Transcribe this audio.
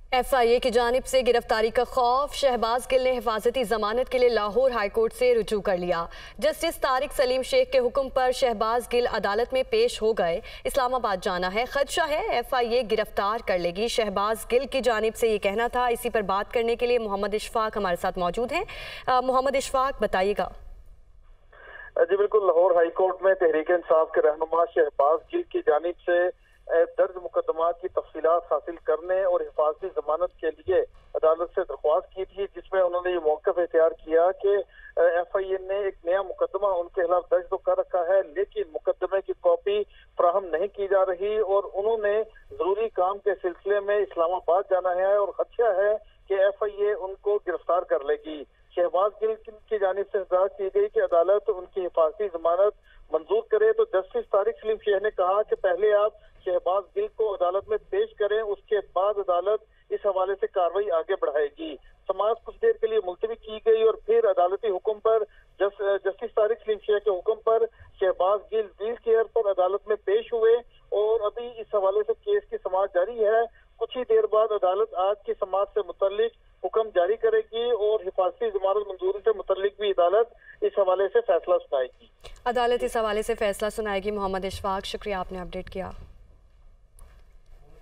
FIA की जानिब से गिरफ्तारी का खौफ, शहबाज गिल ने हिफाजती जमानत के लिए लाहौर हाई कोर्ट से रुजू कर लिया। जस्टिस तारिक सलीम शेख के हुक्म पर शहबाज गिल अदालत में पेश हो गए। इस्लामाबाद जाना है, खदशा है FIA गिरफ्तार कर लेगी। शहबाज गिल की जानिब से ये कहना था। इसी पर बात करने के लिए मोहम्मद इशफाक हमारे साथ मौजूद हैं। मोहम्मद इशफाक, बताइएगा। जी बिल्कुल, लाहौर हाई कोर्ट में तहरीक इंसाफ के रहनुमा शहबाज गिल की जानिब से दर्ज मुकदमात की तफसीलात हासिल करने और हिफाजती जमानत के लिए अदालत से दरख्वास्त की थी, जिसमें उन्होंने ये मौक़िफ़ इख्तियार किया कि FIA ने एक नया मुकदमा उनके खिलाफ दर्ज तो कर रखा है, लेकिन मुकदमे की कॉपी फराहम नहीं की जा रही और उन्होंने जरूरी काम के सिलसिले में इस्लामाबाद जाना है और खदशा है कि FIA उनको गिरफ्तार कर लेगी। शहबाज गिल की जानिब से दरख्वास्त की गई कि अदालत उनकी हिफाजती जमानत मंजूर करे, तो जस्टिस तारिक सलीम शेख ने कहा कि पहले आप शहबाज गिल को अदालत में पेश करें, उसके बाद अदालत इस हवाले से कार्रवाई आगे बढ़ाएगी। समाअत कुछ देर के लिए मुलतवी की गई और फिर अदालती हुक्म पर जस्टिस तारिक सलीम शेख के हुक्म पर शहबाज गिल व्हील चेयर पर अदालत में पेश हुए और अभी इस हवाले से केस की समाअत जारी है। कुछ ही देर बाद अदालत आज की समाअत से मुतल्लिक हुक्म जारी करेगी और हिफाजती जमानत मंजूरी से मुतल्लिक भी अदालत इस हवाले से फैसला सुनाएगी। अदालत इस हवाले से फैसला सुनाएगी। मोहम्मद इशफाक, शुक्रिया, आपने अपडेट किया।